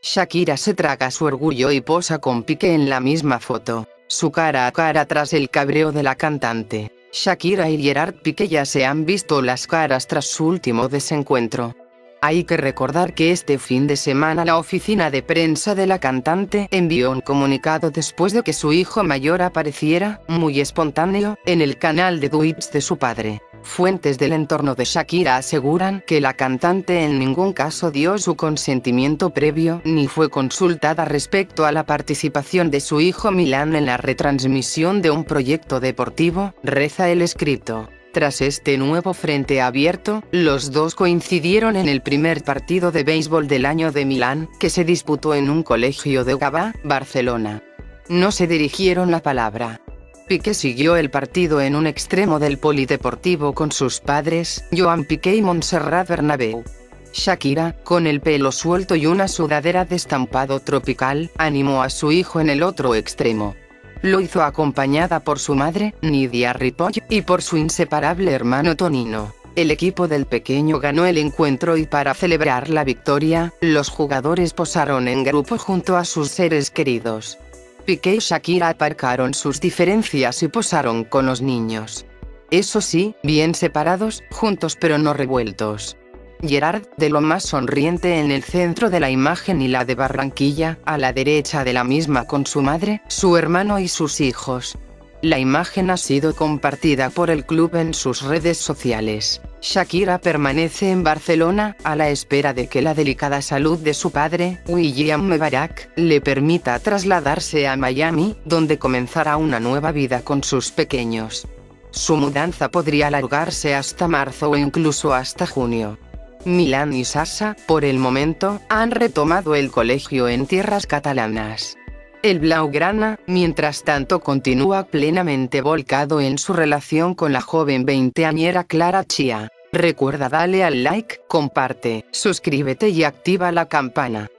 Shakira se traga su orgullo y posa con Piqué en la misma foto, su cara a cara tras el cabreo de la cantante. Shakira y Gerard Piqué ya se han visto las caras tras su último desencuentro. Hay que recordar que este fin de semana la oficina de prensa de la cantante envió un comunicado después de que su hijo mayor apareciera, muy espontáneo, en el canal de Twitch de su padre. Fuentes del entorno de Shakira aseguran que la cantante en ningún caso dio su consentimiento previo ni fue consultada respecto a la participación de su hijo Milan en la retransmisión de un proyecto deportivo, reza el escrito. Tras este nuevo frente abierto, los dos coincidieron en el primer partido de béisbol del año de Milán, que se disputó en un colegio de Gavà, Barcelona. No se dirigieron la palabra. Piqué siguió el partido en un extremo del polideportivo con sus padres, Joan Piqué y Montserrat Bernabéu. Shakira, con el pelo suelto y una sudadera de estampado tropical, animó a su hijo en el otro extremo. Lo hizo acompañada por su madre, Nidia Ripoll, y por su inseparable hermano Tonino. El equipo del pequeño ganó el encuentro y para celebrar la victoria, los jugadores posaron en grupo junto a sus seres queridos. Piqué y Shakira aparcaron sus diferencias y posaron con los niños. Eso sí, bien separados, juntos pero no revueltos. Gerard, de lo más sonriente en el centro de la imagen y la de Barranquilla, a la derecha de la misma con su madre, su hermano y sus hijos. La imagen ha sido compartida por el club en sus redes sociales. Shakira permanece en Barcelona, a la espera de que la delicada salud de su padre, William Mebarak, le permita trasladarse a Miami, donde comenzará una nueva vida con sus pequeños. Su mudanza podría alargarse hasta marzo o incluso hasta junio. Milan y Sasha, por el momento, han retomado el colegio en tierras catalanas. El blaugrana, mientras tanto, continúa plenamente volcado en su relación con la joven veinteañera Clara Chia. Recuerda darle al like, comparte, suscríbete y activa la campana.